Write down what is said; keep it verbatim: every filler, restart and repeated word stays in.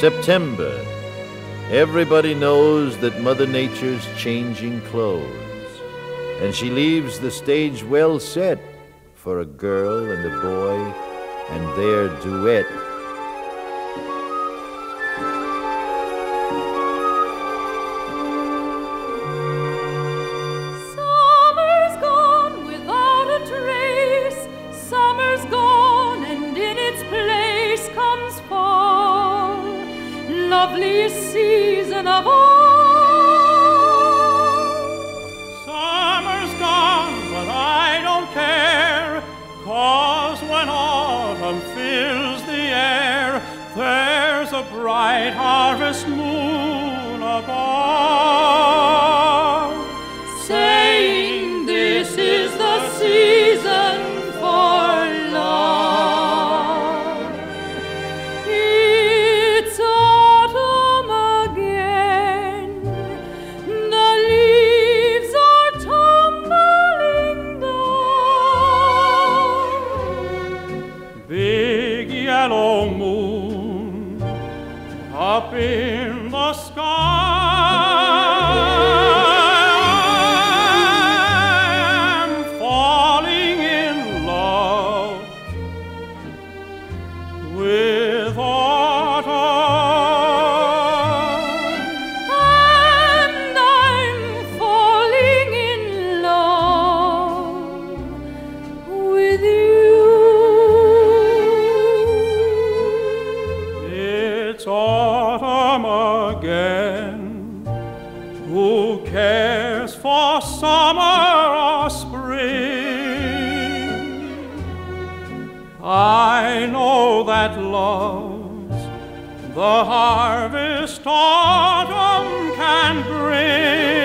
September. Everybody knows that Mother Nature's changing clothes, and she leaves the stage well set for a girl and a boy and their duet. Summer's gone without a trace, summer's gone and in its place comes fall, loveliest season of all. Summer's gone, but I don't care, 'cause when autumn fills the air, there's a bright harvest moon above, saying this is the season for love. It's autumn again, the leaves are tumbling down. Big yellow moon up in the sky, I'm falling in love with autumn, and I'm falling in love with you. It's autumn again. Who cares for summer or spring? I know that love's the harvest autumn can bring.